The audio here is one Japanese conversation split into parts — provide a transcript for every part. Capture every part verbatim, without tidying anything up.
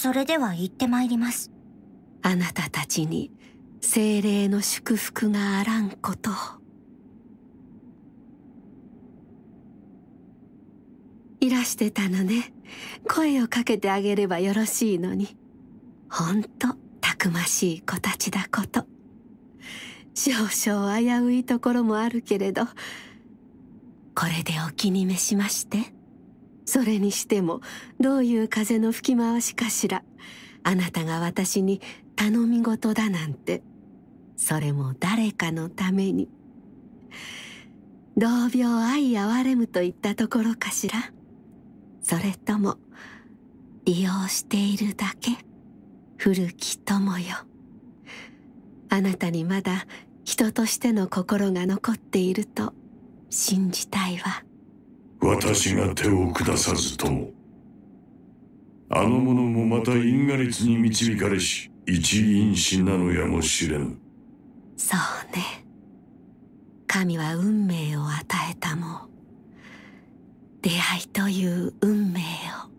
それでは行ってまいります。 あなたたちに精霊の祝福があらんことを。いらしてたのね。声をかけてあげればよろしいのに。ほんとたくましい子たちだこと。少々危ういところもあるけれど、これでお気に召しまして。それにしてもどういう風の吹き回しかしら。あなたが私に頼み事だなんて。それも誰かのために。同病相憐れむといったところかしら。それとも利用しているだけ。古き友よ。あなたにまだ人としての心が残っていると信じたいわ。 私が手を下さずとも、あの者もまた因果律に導かれし一因子なのやもしれぬ。 そうね。神は運命を与えたもん。出会いという運命を。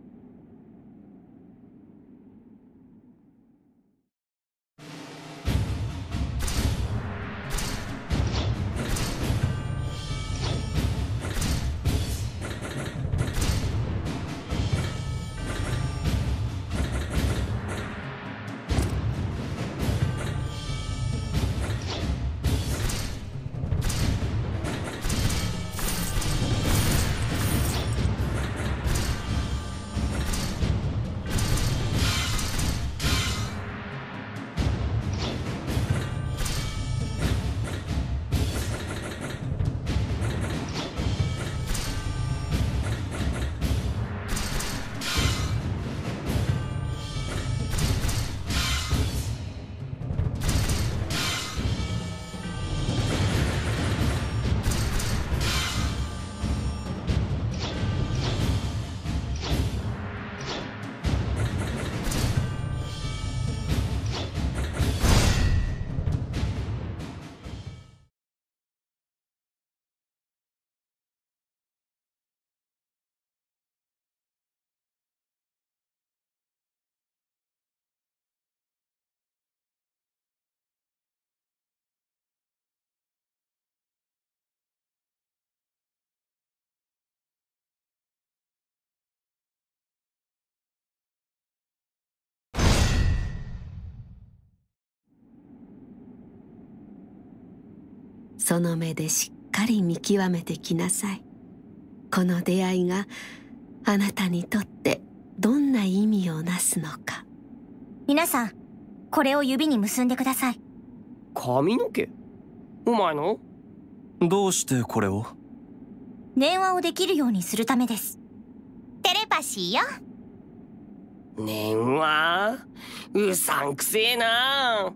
その目でしっかり見極めてきなさい。この出会いがあなたにとってどんな意味をなすのか。 皆さん、これを指に結んでください。 髪の毛？お前の？ どうしてこれを？ 電話をできるようにするためです。テレパシーよ。 電話？うさんくせえな。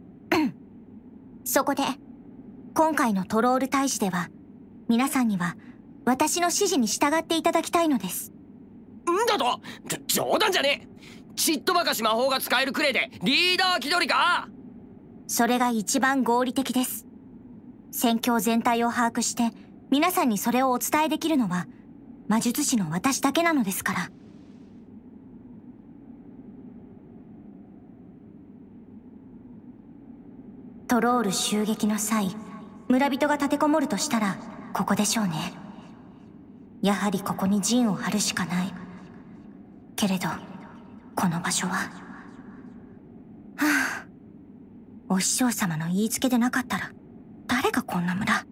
そこで今回のトロール退治では、皆さんには私の指示に従っていただきたいのです。 んだと？冗談じゃねえ。ちっとばかし魔法が使えるくれでリーダー気取りか？ それが一番合理的です。戦況全体を把握して皆さんにそれをお伝えできるのは魔術師の私だけなのですから。トロール襲撃の際、村人が立てこもるとしたらここでしょうね。やはりここに陣を張るしかない。けれどこの場所は、はあ、お師匠様の言いつけでなかったら誰がこんな村。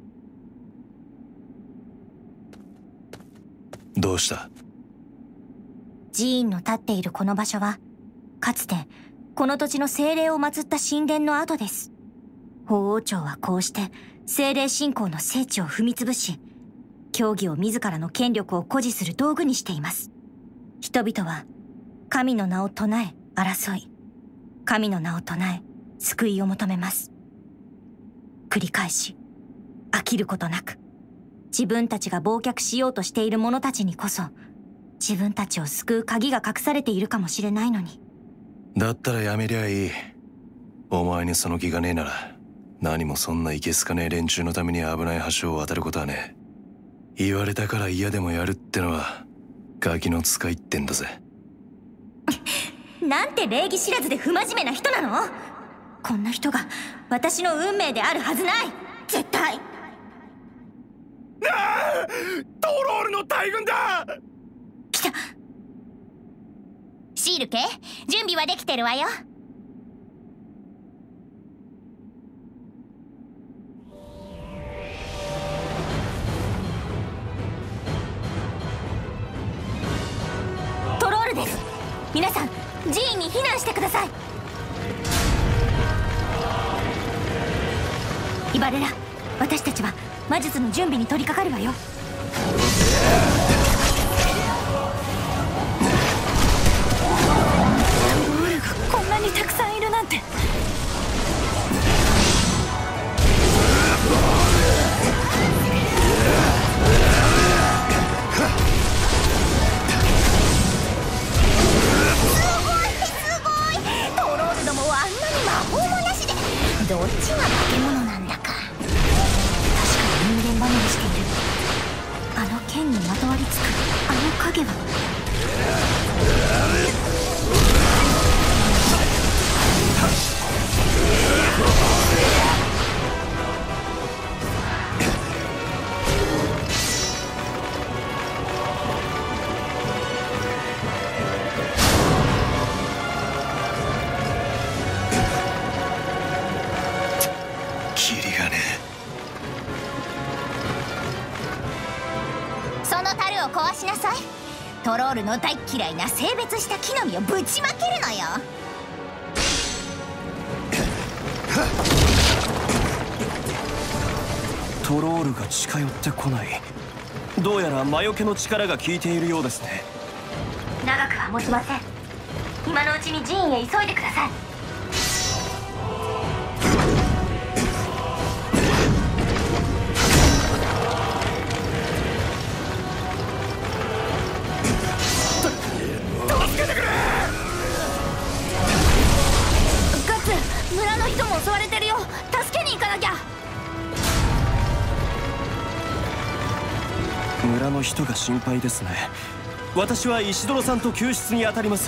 どうした？ 寺院の立っているこの場所は、かつてこの土地の精霊を祀った神殿の跡です。法王朝はこうして精霊信仰の聖地を踏み潰し、教義を自らの権力を誇示する道具にしています。人々は神の名を唱え争い、神の名を唱え救いを求めます。繰り返し飽きることなく、自分たちが忘却しようとしている者たちにこそ自分たちを救う鍵が隠されているかもしれないのに。 だったらやめりゃいい。お前にその気がねえなら、何もそんないけすかねえ連中のために危ない橋を渡ることはねえ。言われたから嫌でもやるってのはガキの使いってんだぜ。 なんて礼儀知らずで不真面目な人なの。こんな人が私の運命であるはずない。絶対。 トロールの大軍だ。 来た。シール家、準備はできてるわよ。トロールです。皆さん、寺院に避難してください。イバレラ、私たちは魔術の準備に取り掛かるわよ。トロールがこんなにたくさんいるなんて。どっちが化け物なんだか。確かに人間離れしている。あの剣にまとわりつくあの影は。壊しなさい。トロールの大嫌いな性別した木の実をぶちまけるのよ。 トロールが近寄ってこない。どうやら魔除けの力が効いているようですね。 長くは持ちません。今のうちに寺院へ急いでください。村の人も襲われてるよ。助けに行かなきゃ。 村の人が心配ですね。私は石泥さんと救出に当たります。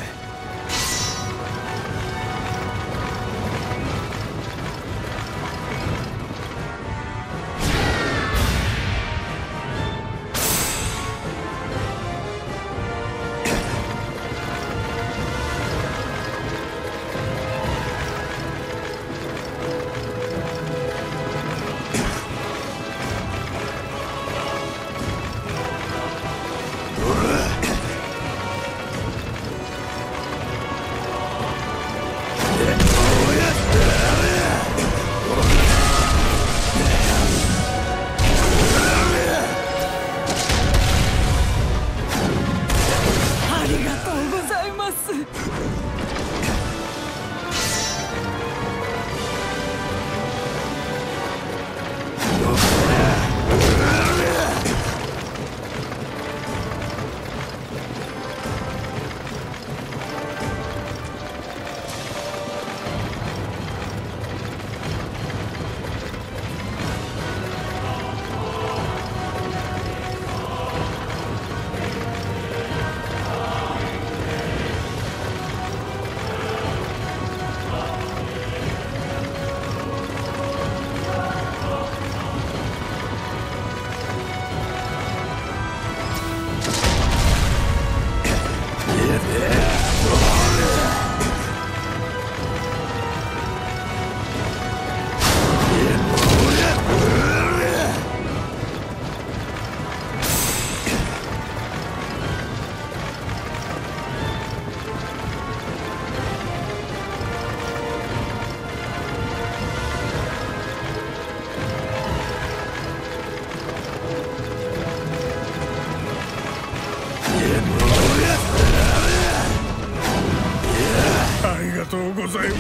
とうございます。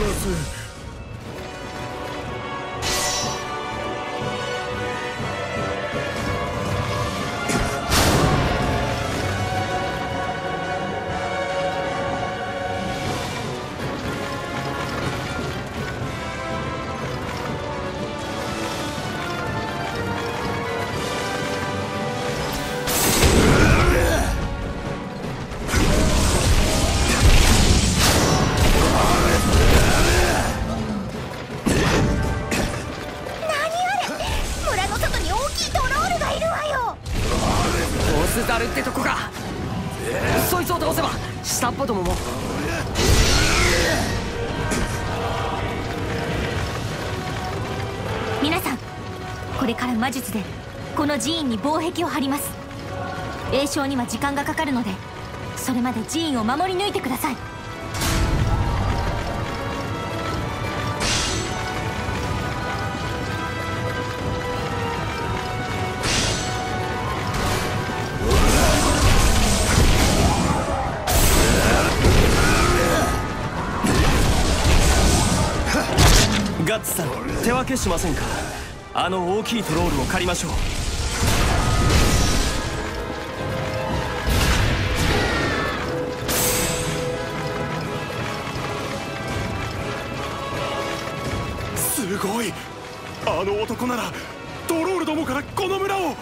スザルってとこか。そいつを倒せば下っ端どもも。 皆さん、これから魔術でこの寺院に防壁を張ります。栄唱には時間がかかるので、それまで寺院を守り抜いてください。 ガッツさん、手分けしませんか。あの大きいトロールを借りましょう。 すごい。あの男ならトロールどもからこの村を。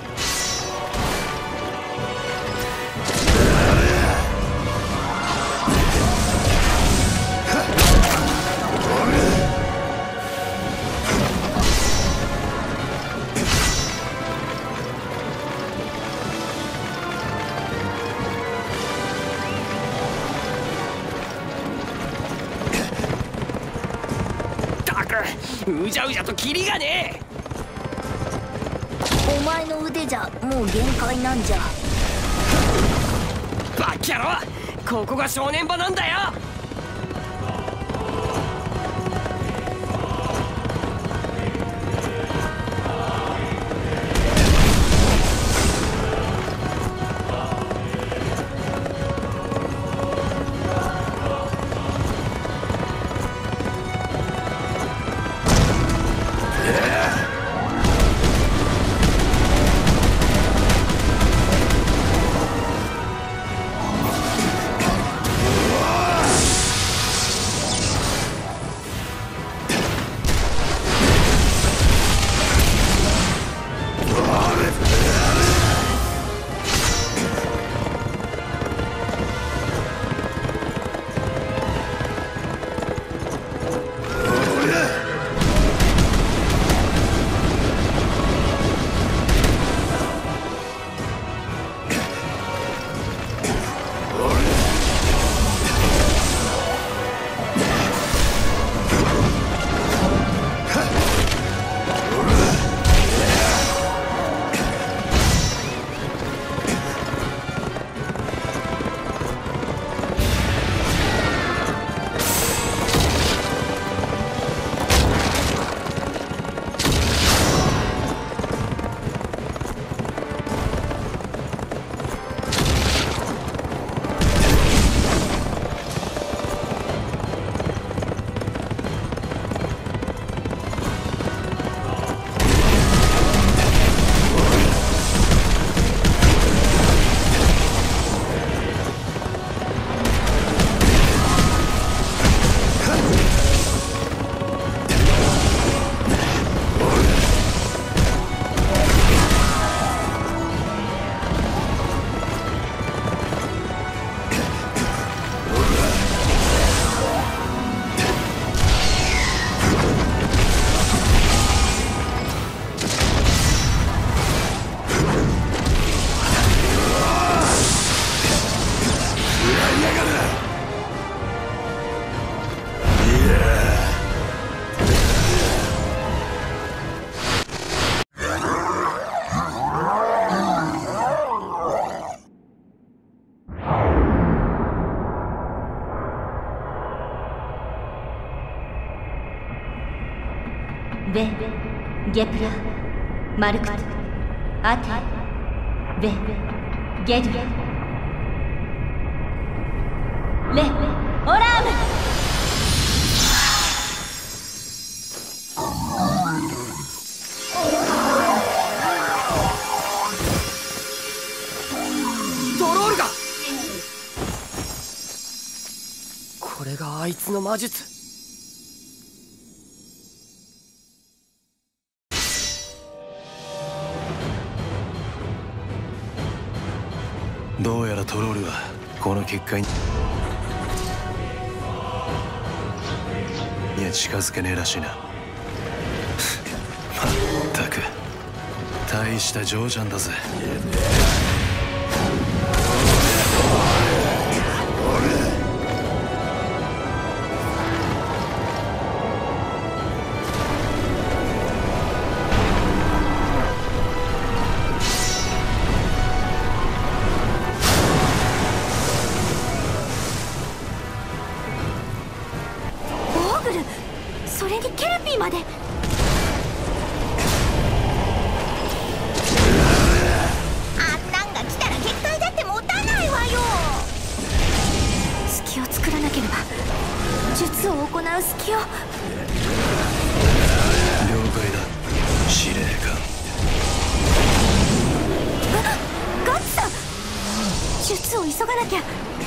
うじゃうじゃとキリがねえ。 お前の腕じゃもう限界なんじゃ。 バッキャロ、ここが正念場なんだよ。 ベ・ゲプラ・マルクト・アティ・ベ・ゲドゥ・レ・オラーム。 ドロールが。これがあいつの魔術。 どうやらトロールはこの結果にいや近づけねえらしいな。まったく大した嬢ちゃんだぜ。 場で。あんなんが来たら限界だって持たないわよ。隙を作らなければ、術を行う隙を。 了解だ、司令官。 あ、ガッツさん、術を急がなきゃ。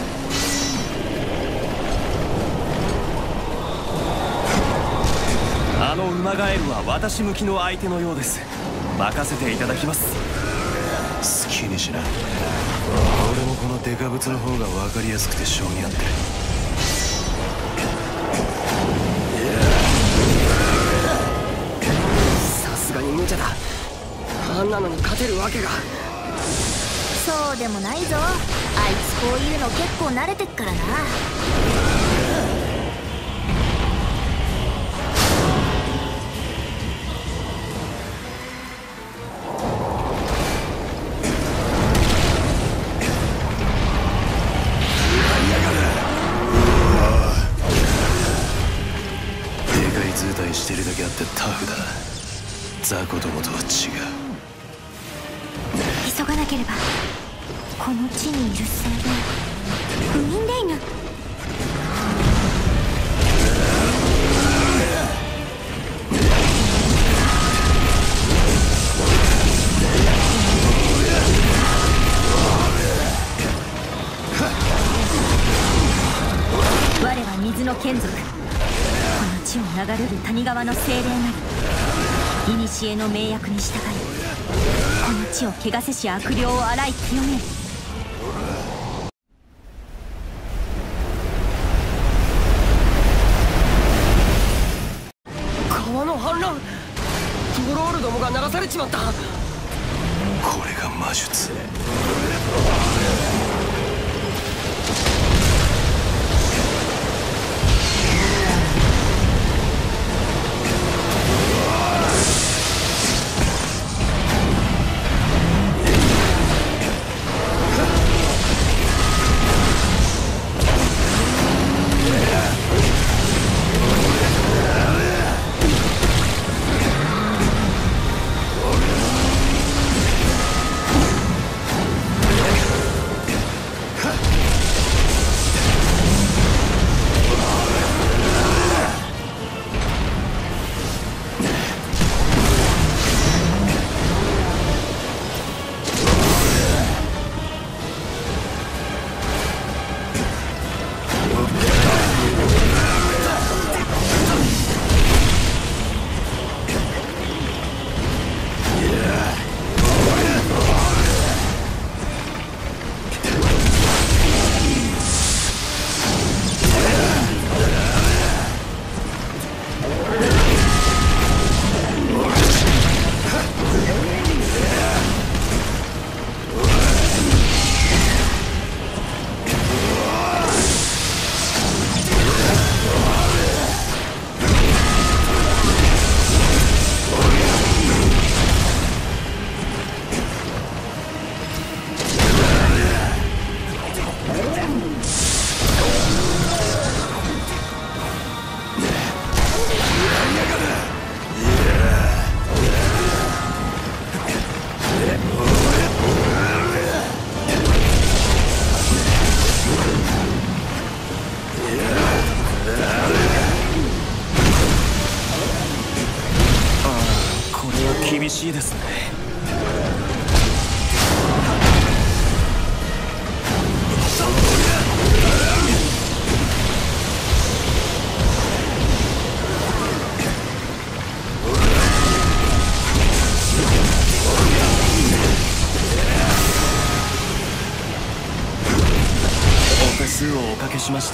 あの馬ガエルは私向きの相手のようです。任せていただきます。 好きにしな。俺もこのデカブツの方が分かりやすくて性に合ってる。 さすがに無茶だ。あんなのに勝てるわけが。 そうでもないぞ。あいつこういうの結構慣れてっからな。 図体してるだけあってタフだ。雑魚どもとは違う。 急がなければ。この地にいる精霊ウィンレイヌ。我は水の眷属。地を流れる谷川の精霊なり、古の命約に従い、この地を汚せし悪霊を洗い清める。 川の氾濫、トロールどもが流されちまった。 これが魔術。 厳しいですね。お手数をおかけしました。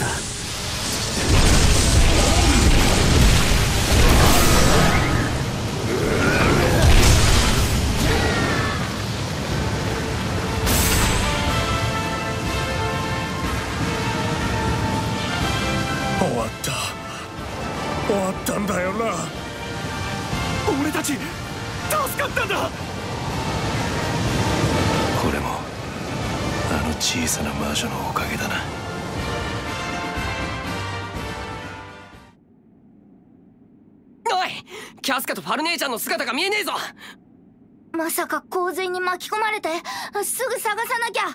終わった。終わったんだよな。俺たち助かったんだ。 これもあの小さな魔女のおかげだな。 おい、 キャスカとファル姉ちゃんの姿が見えねえぞ。 まさか洪水に巻き込まれて、すぐ探さなきゃ。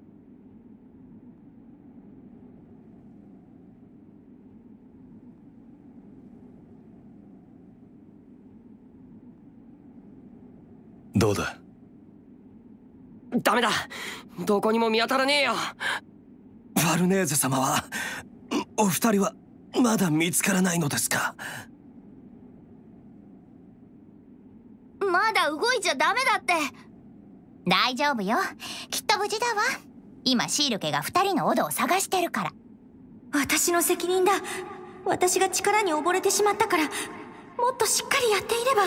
どうだ？ ダメだ、どこにも見当たらねえよ。 ファルネーゼ様は、お二人はまだ見つからないのですか？ まだ動いちゃダメだって。大丈夫よ、きっと無事だわ。今シール家が二人のオドを探してるから。私の責任だ。私が力に溺れてしまったから、もっとしっかりやっていれ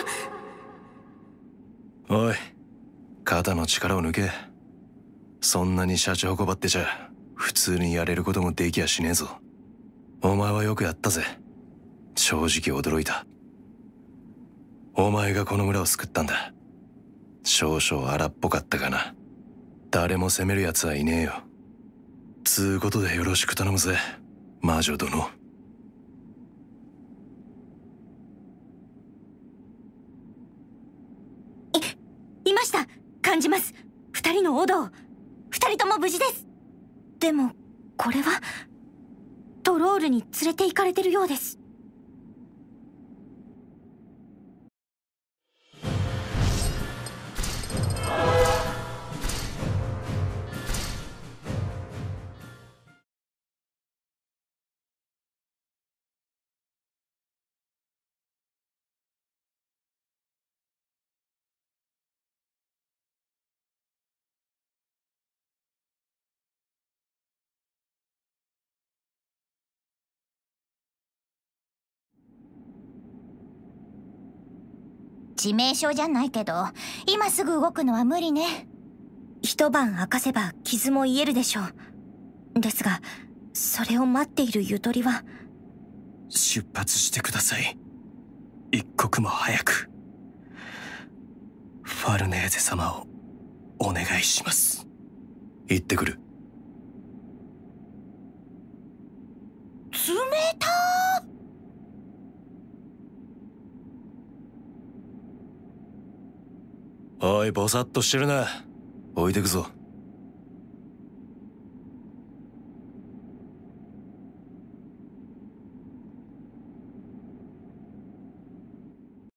ば。おい、肩の力を抜け。そんなにシャチホコばってちゃ普通にやれることもできやしねえぞ。お前はよくやったぜ。正直驚いた。お前がこの村を救ったんだ。少々荒っぽかったかな。誰も責める奴はいねえよ。つうことでよろしく頼むぜ、魔女殿。 い、いました。感じます。二人のオドを。二人とも無事です。でも、これは、トロールに連れて行かれてるようです。致命傷じゃないけど、今すぐ動くのは無理ね。一晩明かせば傷も癒えるでしょう。ですが、それを待っているゆとりは。 出発してください。一刻も早く。ファルネーゼ様をお願いします。 行ってくる。 冷たー。 おい、ぼさっとしてるな。置いてくぞ。